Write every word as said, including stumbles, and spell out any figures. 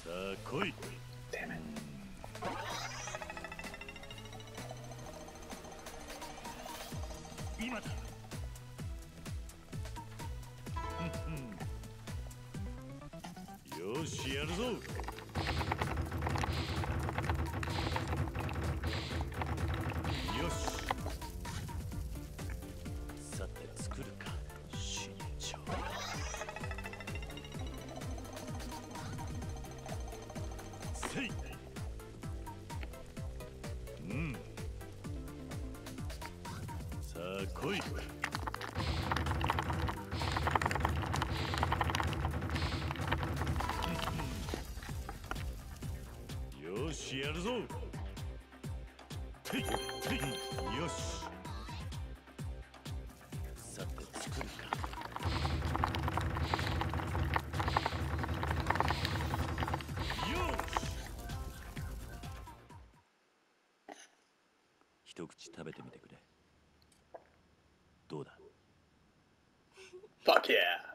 さあ来い。 Damn it. 今だ。よしやるぞ。よし。さて作るか。慎重。せい。うん。さあ来い。よしやるぞ。ていてい。よし。さて作るか。よし。一口食べてみてくれ。どうだ。 Fuck yeah.